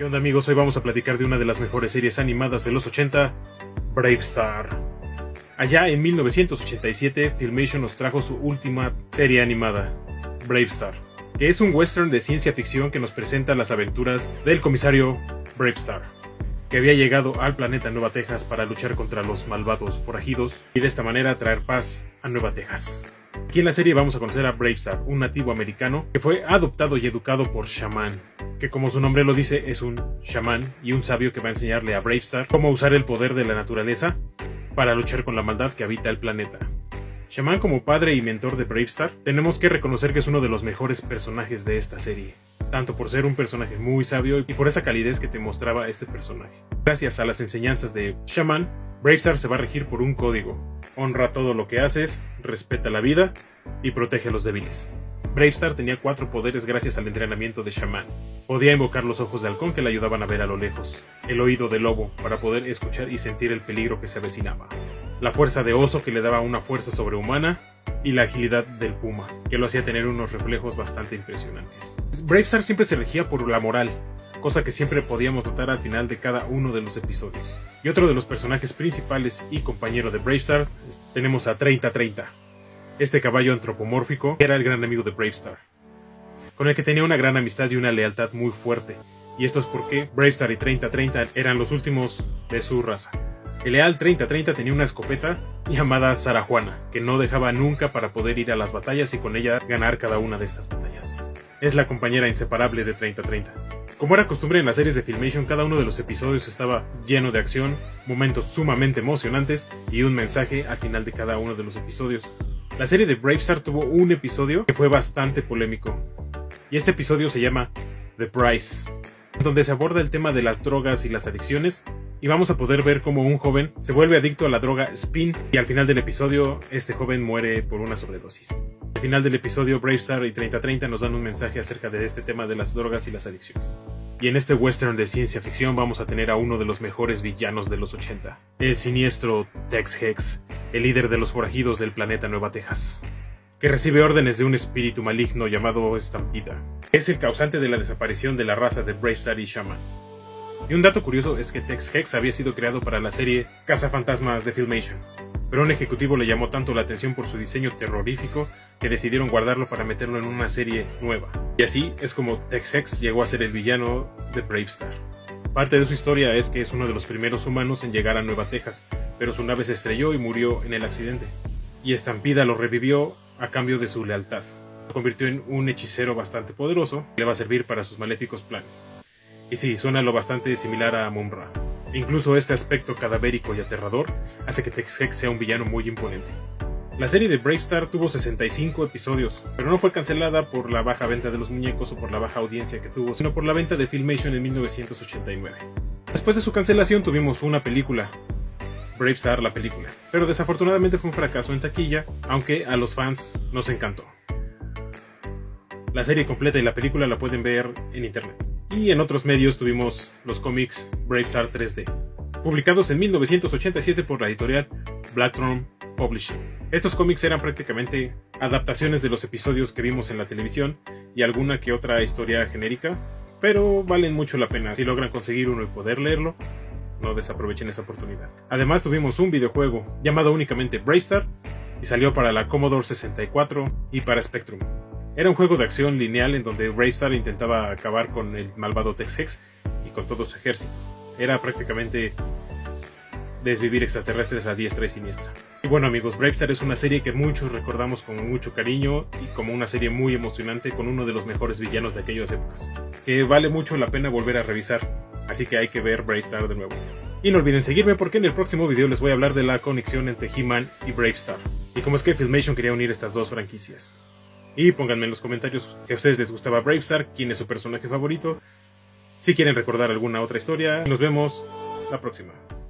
¿Qué onda, amigos? Hoy vamos a platicar de una de las mejores series animadas de los 80, BraveStarr. Allá en 1987, Filmation nos trajo su última serie animada, BraveStarr, que es un western de ciencia ficción que nos presenta las aventuras del comisario BraveStarr, que había llegado al planeta Nueva Texas para luchar contra los malvados forajidos y de esta manera traer paz a Nueva Texas. Aquí en la serie vamos a conocer a BraveStarr, un nativo americano que fue adoptado y educado por Shaman, que como su nombre lo dice es un chamán y un sabio que va a enseñarle a BraveStarr cómo usar el poder de la naturaleza para luchar con la maldad que habita el planeta. Shaman, como padre y mentor de BraveStarr, tenemos que reconocer que es uno de los mejores personajes de esta serie, tanto por ser un personaje muy sabio y por esa calidez que te mostraba este personaje. Gracias a las enseñanzas de Shaman, BraveStarr se va a regir por un código: honra todo lo que haces, respeta la vida y protege a los débiles. BraveStarr tenía 4 poderes gracias al entrenamiento de Shaman. Podía invocar los ojos de halcón que le ayudaban a ver a lo lejos, el oído de lobo para poder escuchar y sentir el peligro que se avecinaba, la fuerza de oso que le daba una fuerza sobrehumana y la agilidad del puma, que lo hacía tener unos reflejos bastante impresionantes. BraveStarr siempre se regía por la moral, cosa que siempre podíamos notar al final de cada uno de los episodios. Y otro de los personajes principales y compañero de BraveStarr tenemos a 3030. Este caballo antropomórfico era el gran amigo de BraveStarr, con el que tenía una gran amistad y una lealtad muy fuerte, y esto es porque BraveStarr y 3030 eran los últimos de su raza. El leal 3030 tenía una escopeta llamada Sarajuana, que no dejaba nunca para poder ir a las batallas y con ella ganar cada una de estas batallas. Es la compañera inseparable de 3030. Como era costumbre en las series de Filmation, cada uno de los episodios estaba lleno de acción, momentos sumamente emocionantes y un mensaje al final de cada uno de los episodios. La serie de BraveStarr tuvo un episodio que fue bastante polémico, y este episodio se llama The Price, donde se aborda el tema de las drogas y las adicciones, y vamos a poder ver cómo un joven se vuelve adicto a la droga Spin, y al final del episodio este joven muere por una sobredosis. Al final del episodio, BraveStarr y 3030 nos dan un mensaje acerca de este tema de las drogas y las adicciones. Y en este western de ciencia ficción vamos a tener a uno de los mejores villanos de los 80, el siniestro Tex Hex, el líder de los forajidos del planeta Nueva Texas, que recibe órdenes de un espíritu maligno llamado Estampida. Es el causante de la desaparición de la raza de BraveStarr y Shaman. Y un dato curioso es que Tex Hex había sido creado para la serie Cazafantasmas de Filmation, pero un ejecutivo le llamó tanto la atención por su diseño terrorífico que decidieron guardarlo para meterlo en una serie nueva. Y así es como Tex Hex llegó a ser el villano de BraveStarr. Parte de su historia es que es uno de los primeros humanos en llegar a Nueva Texas, pero su nave se estrelló y murió en el accidente. Y Estampida lo revivió a cambio de su lealtad. Lo convirtió en un hechicero bastante poderoso que le va a servir para sus maléficos planes. Y sí, suena lo bastante similar a Mun-Ra. Incluso este aspecto cadavérico y aterrador hace que Tex Hex sea un villano muy imponente. La serie de BraveStarr tuvo 65 episodios, pero no fue cancelada por la baja venta de los muñecos o por la baja audiencia que tuvo, sino por la venta de Filmation en 1989. Después de su cancelación tuvimos una película, BraveStarr la película, pero desafortunadamente fue un fracaso en taquilla, aunque a los fans nos encantó. La serie completa y la película la pueden ver en internet. Y en otros medios tuvimos los cómics BraveStarr 3D, publicados en 1987 por la editorial Blackthrone Publishing. Estos cómics eran prácticamente adaptaciones de los episodios que vimos en la televisión y alguna que otra historia genérica, pero valen mucho la pena. Si logran conseguir uno y poder leerlo, no desaprovechen esa oportunidad. Además tuvimos un videojuego llamado únicamente BraveStarr y salió para la Commodore 64 y para Spectrum. Era un juego de acción lineal en donde BraveStarr intentaba acabar con el malvado Tex Hex y con todo su ejército. Era prácticamente desvivir extraterrestres a diestra y siniestra. Y bueno, amigos, BraveStarr es una serie que muchos recordamos con mucho cariño y como una serie muy emocionante con uno de los mejores villanos de aquellas épocas, que vale mucho la pena volver a revisar, así que hay que ver BraveStarr de nuevo. Y no olviden seguirme porque en el próximo video les voy a hablar de la conexión entre He-Man y BraveStarr, y cómo es que Filmation quería unir estas dos franquicias. Y pónganme en los comentarios si a ustedes les gustaba BraveStarr, quién es su personaje favorito, si quieren recordar alguna otra historia. Nos vemos la próxima.